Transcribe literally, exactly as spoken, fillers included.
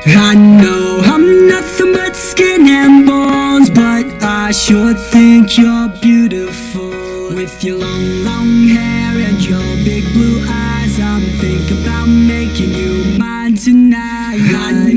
I know I'm nothing but skin and bones, but I sure think you're beautiful. With your long, long hair and your big blue eyes, I'm thinking about making you mine tonight. I